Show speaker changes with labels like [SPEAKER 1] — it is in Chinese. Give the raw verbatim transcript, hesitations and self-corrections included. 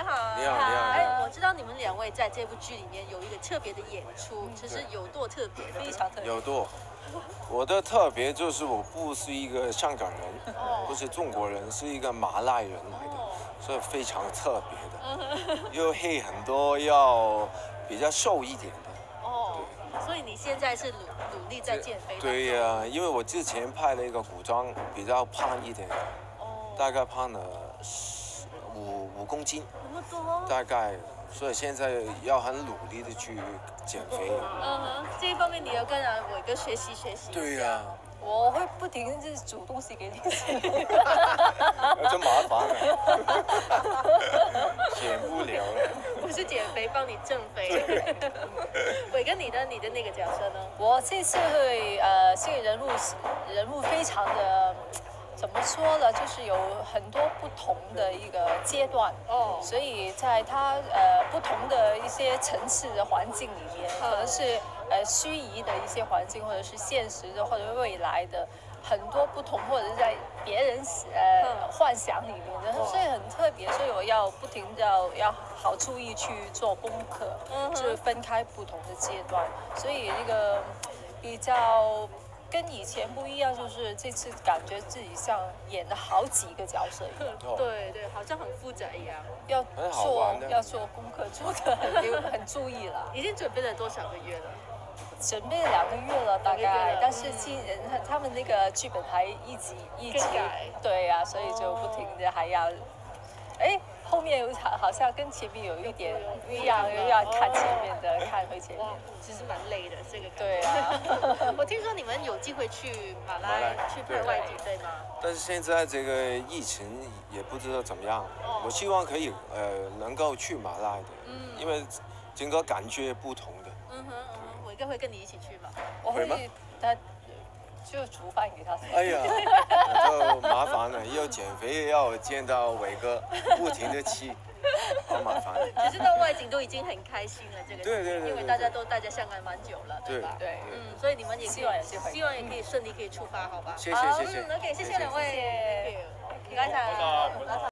[SPEAKER 1] 好。
[SPEAKER 2] 你好，你好。
[SPEAKER 1] 哎，我知道你们两位在这部剧里面有一个特别的演出，其实有多特别，非常特别。
[SPEAKER 2] 有多。我的特别就是我不是一个香港人，
[SPEAKER 1] 哦、
[SPEAKER 2] 不是中国人，是一个马来人来的，哦、所以非常特别的。又黑很多，要比较瘦一点的。
[SPEAKER 1] 哦。所以你现在是努努力在减肥。
[SPEAKER 2] 对呀、啊，因为我之前拍了一个古装，比较胖一点的，哦、大概胖了五五公斤。
[SPEAKER 1] 那么多？
[SPEAKER 2] 大概。所以现在要很努力的去减肥。
[SPEAKER 1] 嗯哼，这一方面你要跟伟哥学习学习。
[SPEAKER 2] 对呀、啊。
[SPEAKER 3] 我会不停就是煮东西给你吃。
[SPEAKER 2] 真麻烦了。减不了了。
[SPEAKER 1] 不是减肥，帮你增肥。伟哥，你的你的那个角色呢？
[SPEAKER 3] 我这次会呃，这个人物人物非常的。怎么说呢？就是有很多不同的一个阶段哦，所以在它呃不同的一些层次的环境里面，可能是呃虚拟的一些环境，或者是现实的，或者未来的很多不同，或者是在别人呃幻想里面的，所以很特别。所以我要不停的要要好注意去做功课，就是分开不同的阶段，所以那个比较。跟以前不一样，就是这次感觉自己像演了好几个角色一样。
[SPEAKER 1] 对对，好像很复杂一样。
[SPEAKER 3] 要做要做功课，做的很很注意了。
[SPEAKER 1] 已经准备了多少个月了？
[SPEAKER 3] 准备了两个月了，大概。但是今人他们那个剧本还一集一集
[SPEAKER 1] 改。
[SPEAKER 3] 对呀、啊，所以就不停的还要，哎。后面有好好像跟前面有一点不一样，又要看前面的，看回前面，
[SPEAKER 1] 其实蛮累的这个。
[SPEAKER 3] 对啊，
[SPEAKER 1] 我听说你们有机会去马来去拍外景，对吗？
[SPEAKER 2] 但是现在这个疫情也不知道怎么样，哦、我希望可以呃能够去马来的，嗯，因为整个感觉不同的。
[SPEAKER 1] 嗯哼嗯哼，伟哥会跟你一起去吗？
[SPEAKER 3] 我会，他就煮饭给他吃。
[SPEAKER 2] 哎呀，就麻烦了，要减肥，要见到伟哥，不停的吃，好麻烦。
[SPEAKER 1] 其实到外景都已经很开心了，这个
[SPEAKER 2] 对对对，
[SPEAKER 1] 因为大家都待在香港蛮久了，对吧？
[SPEAKER 3] 对，
[SPEAKER 1] 嗯，所以你们也希望希望也可以顺利可以出发，好吧？
[SPEAKER 2] 谢谢谢谢。
[SPEAKER 1] 嗯 ，OK， 谢谢两位，唔該晒。